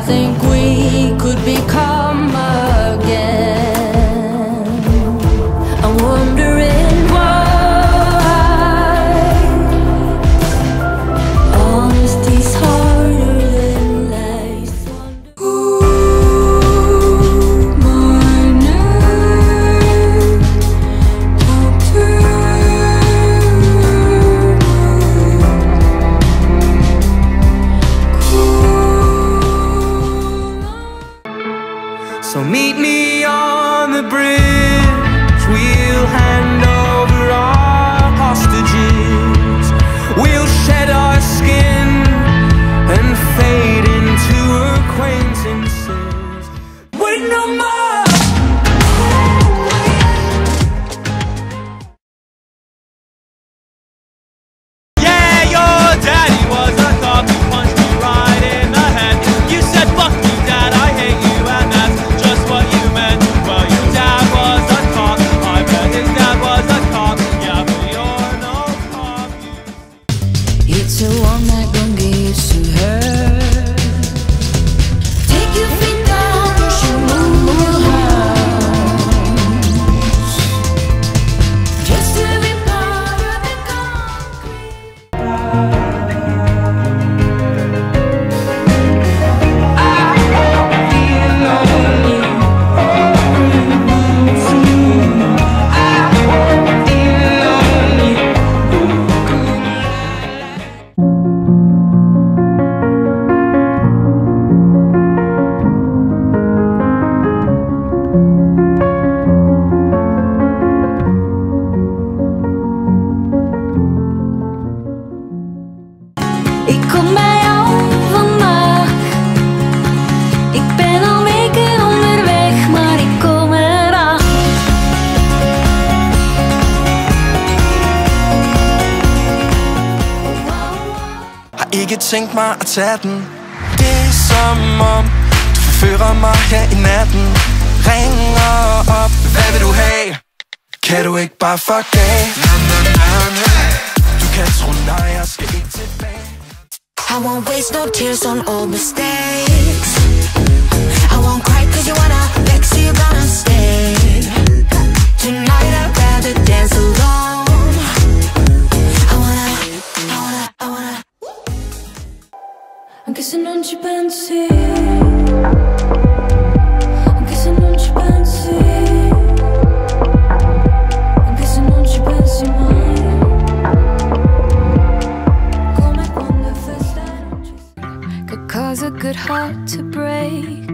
Think we could become again. I'm wondering why honesty's harder than lies. Ooh, my name, So meet me on the bridge, we'll hand over our hostages, we'll shed our skin and fade into acquaintances. Wait no more! Yeah, your daddy was a cop who punched me right in the head. You said, fuck you, Dad, I hate you, and that's just what you meant. Well, your dad was a cop, I bet his dad was a cop. Yeah, but you're no cop. It's a one night don't get used to her. Take your feet down, you should move your house. Just to be part of the concrete. I feel lonely. I feel lonely. Ik kom bij jou vandaag. Ik ben al weken onderweg, maar ik kom erachter. Har ikke tænkt mig at tage den. Det er som om du forfører mig her i natten. Ringer op, hvad vil du have? Kan du ikke bare fuck af? Du kan tro nej, jeg skal ikke tilbage. I won't waste no tears on old mistakes. I won't cry cause you wanna vex, so you're gonna stay. Tonight I'd rather dance alone. I wanna Anche se non ci pensi, anche se non ci pensi, anche se non ci pensi mai. Come quando è festa e non ci sei. Could cause a good heart to break.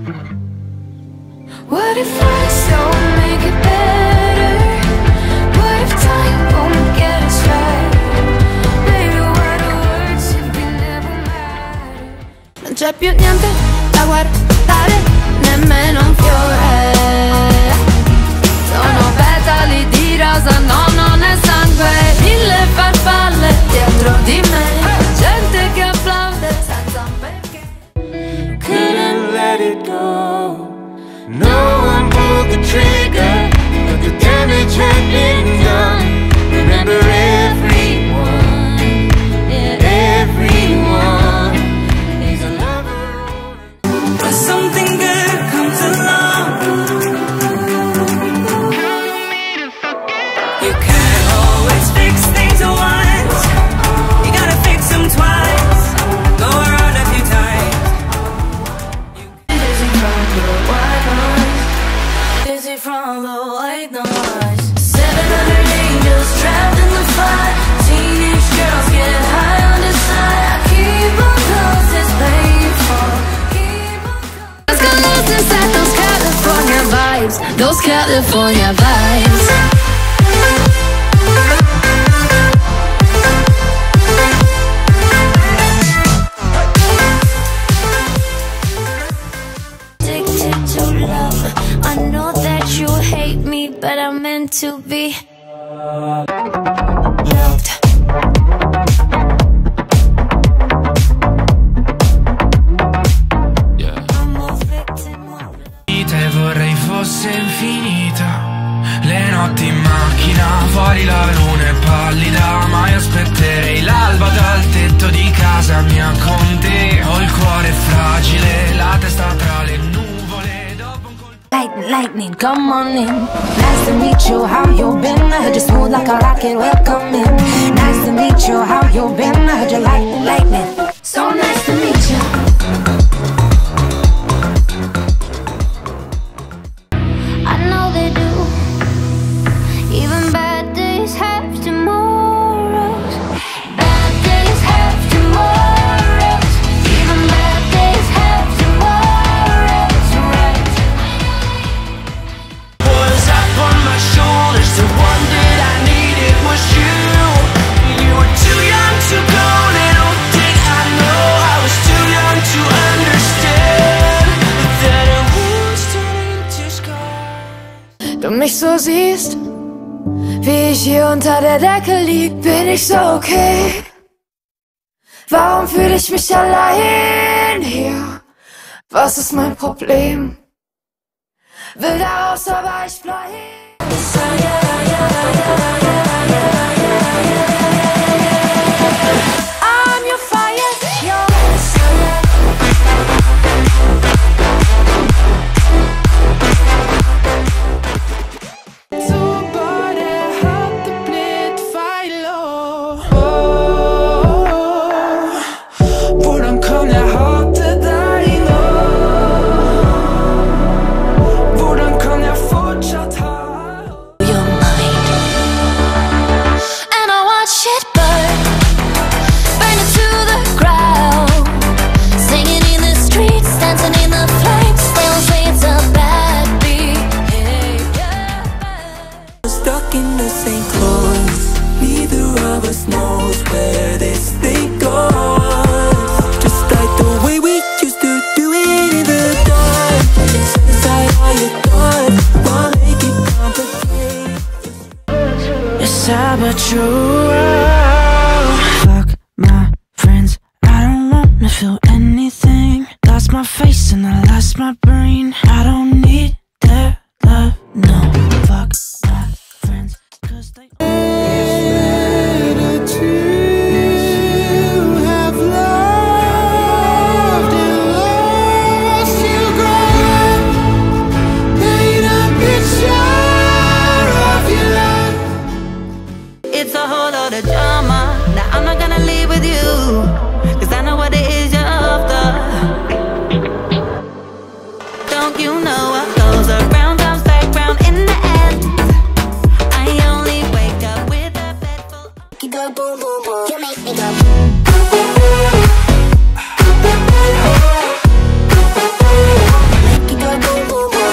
What if I don't make it better? What if time won't get us right? Baby, what are words if we never matter? Non c'è più niente da guardare, nemmeno un fiore. Sono petali di rosa, no, non è sangue. Mille farfalle dietro di me, gente che applaude senza un perché. Couldn't let it go. No one pulled the trigger, but the damage had been done. Remember everyone, yeah, everyone is a lover. When something good comes along, you can't always fix things at once. You gotta fix them twice, go around a few times. Dizzy from the white noise, dizzy from the white noise. 700 angels trapped in the fire. Teenage girls get high on the side. I keep on close, it's painful. Keep on close. Let's get lost inside those California vibes, those California vibes. Addicted to love. I know that you hate me, but I'm meant to be loved. I'm a victim of Te vorrei fosse infinita, le notti in macchina, fuori la luna è pallida, ma io aspetterei l'alba dal tetto di casa mia con te. Ho il cuore fragile, la lightning, come on in. Nice to meet you, how you been? I heard you smooth like a rocket, welcome in. Nice to meet you, how you been? I heard you like the lightning, so nice to meet you. I know they do. Even bad days have tomorrows. Bad days have tomorrows. Even bad days have tomorrows, right? Was up on my shoulders, the one that I needed was you. You were too young to go, little did I know I was too young to understand that it was turning to sky. Du mich so siehst, wie ich hier unter der Decke lieg, bin ich so okay? Warum fühle ich mich allein hier? Was ist mein Problem? Will da raus, aber ich bleib. I'm your fire, your Hvordan kan jeg hate deg nå? Hvordan kan jeg fortsatt ha Your mind. And I watch it burn, burn it to the ground. Singing in the streets, dancing in the flames. They all say it's a bad behavior. Stuck in the same clothes, neither of us knows where this thing goes. Just like the way we used to do it in the dark. Inside all your thoughts, why make it complicated? It's sad but true. Fuck my friends, I don't wanna feel anything. Lost my face and I lost my brain. I don't need their love, no. Fuck my friends, 'cause they It's a whole lot of drama. Now I'm not gonna leave with you, 'cause I know what it is you're after. Don't you know what goes around comes back round in the end? I only wake up with a bed full. You go boom boom boom, you make me go. You go boom boom boom.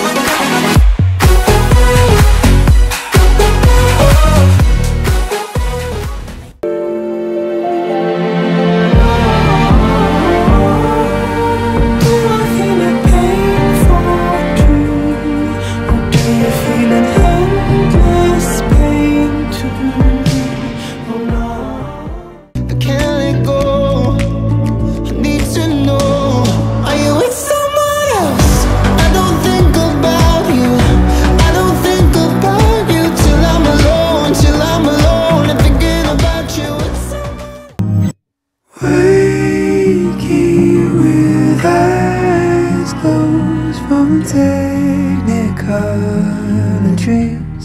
Technicolor dreams,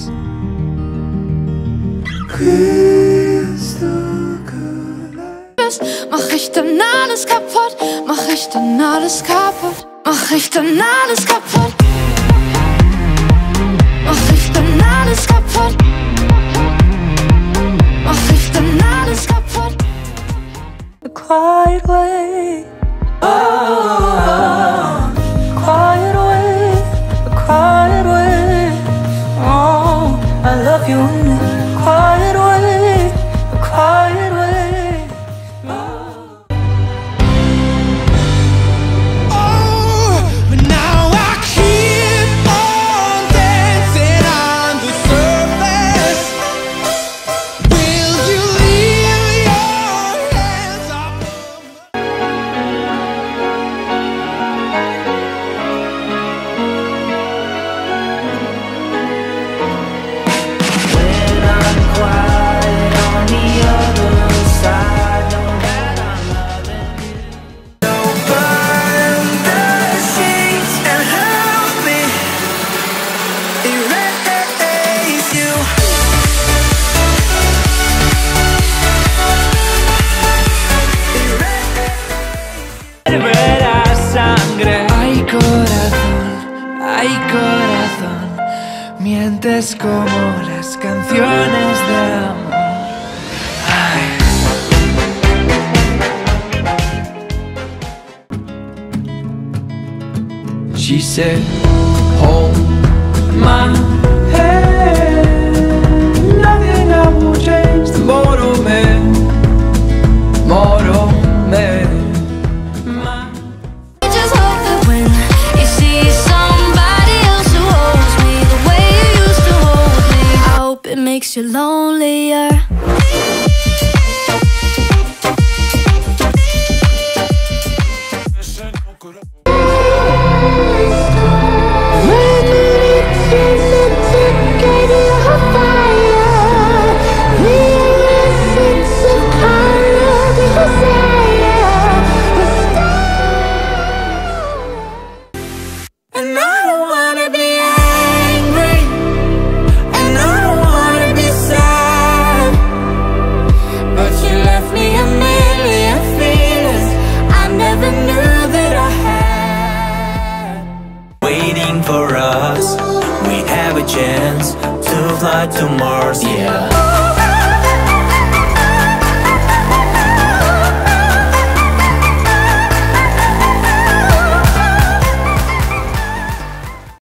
crystal clear. Mach ich dann alles kaputt? Mach ich dann alles kaputt? Mach ich dann alles kaputt? Mach ich dann alles kaputt? Mach ich dann alles kaputt? The quiet way. Oh, quiet way. The quiet way. Oh, I love you in a quiet way. The quiet way. But now I keep on dancing on the surface. Will you leave your hands up? When corazón, mientes como las canciones de amor. Ay. She said, hold my hand, nothing I will change. The mortal man, mortal man. Just hope that when you see somebody else who holds me the way you used to hold me, I hope it makes you lonelier. Waiting for us, we have a chance to fly to Mars, yeah.